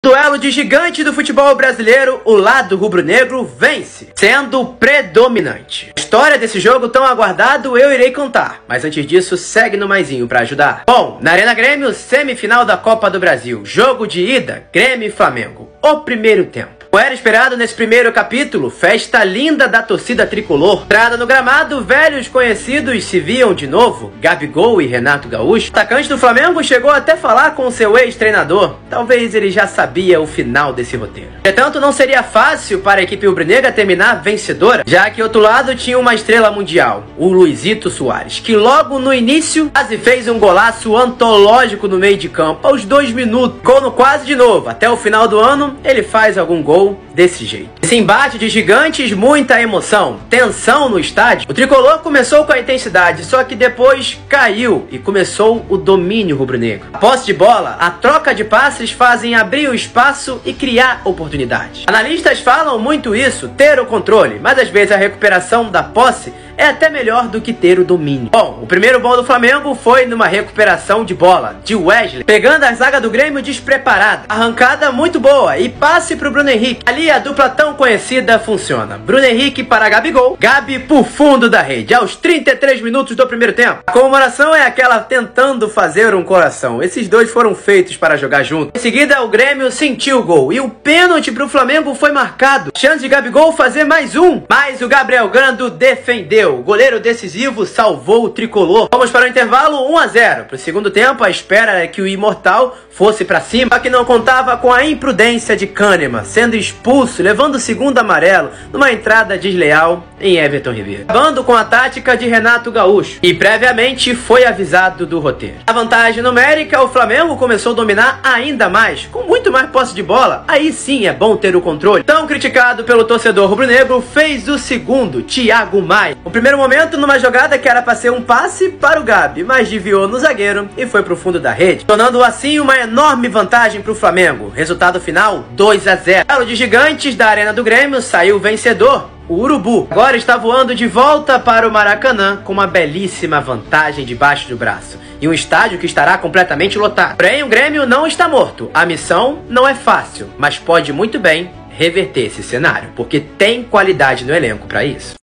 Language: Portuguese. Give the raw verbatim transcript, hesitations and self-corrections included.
Duelo de gigante do futebol brasileiro, o lado rubro-negro vence, sendo predominante. A história desse jogo tão aguardado eu irei contar, mas antes disso segue no maisinho pra ajudar. Bom, na Arena Grêmio, semifinal da Copa do Brasil, jogo de ida, Grêmio e Flamengo, o primeiro tempo. Como era esperado nesse primeiro capítulo, festa linda da torcida tricolor. Entrada no gramado, velhos conhecidos se viam de novo, Gabigol e Renato Gaúcho. O atacante do Flamengo chegou até a falar com seu ex-treinador. Talvez ele já sabia o final desse roteiro. Entretanto, não seria fácil para a equipe rubro-negra terminar vencedora, já que ao outro lado tinha uma estrela mundial, o Luizito Soares, que logo no início quase fez um golaço antológico no meio de campo, aos dois minutos. Gol no quase de novo. Até o final do ano, ele faz algum gol desse jeito. Esse embate de gigantes, muita emoção, tensão no estádio. O tricolor começou com a intensidade, só que depois caiu e começou o domínio rubro-negro. A posse de bola, a troca de passes fazem abrir o espaço e criar oportunidades. Analistas falam muito isso, ter o controle, mas às vezes a recuperação da posse é até melhor do que ter o domínio. Bom, o primeiro gol do Flamengo foi numa recuperação de bola, de Wesley, pegando a zaga do Grêmio despreparada. Arrancada muito boa e passe pro Bruno Henrique. Ali a dupla tão conhecida funciona. Bruno Henrique para Gabigol, Gabi por fundo da rede, aos trinta e três minutos do primeiro tempo. A comemoração é aquela tentando fazer um coração. Esses dois foram feitos para jogar juntos. Em seguida, o Grêmio sentiu o gol e o pênalti pro Flamengo foi marcado. Chance de Gabigol fazer mais um, mas o Gabriel Grando defendeu. O goleiro decisivo salvou o tricolor. Vamos para o intervalo, um a zero. Para o segundo tempo, a espera era que o imortal fosse para cima, só que não contava com a imprudência de Kahneman, sendo expulso, levando o segundo amarelo, numa entrada desleal em Everton Ribeiro. Acabando com a tática de Renato Gaúcho, e previamente foi avisado do roteiro. A vantagem numérica, o Flamengo começou a dominar ainda mais, com muito mais posse de bola. Aí sim é bom ter o controle. Tão criticado pelo torcedor rubro-negro, fez o segundo, Thiago Maia. O primeiro momento numa jogada que era para ser um passe para o Gabi, mas desviou no zagueiro e foi pro fundo da rede, tornando assim uma enorme vantagem para o Flamengo. Resultado final, dois a zero. O de gigantes da Arena do Grêmio saiu vencedor, o Urubu. Agora está voando de volta para o Maracanã com uma belíssima vantagem debaixo do braço e um estádio que estará completamente lotado. Porém, o Grêmio não está morto. A missão não é fácil, mas pode muito bem reverter esse cenário, porque tem qualidade no elenco para isso.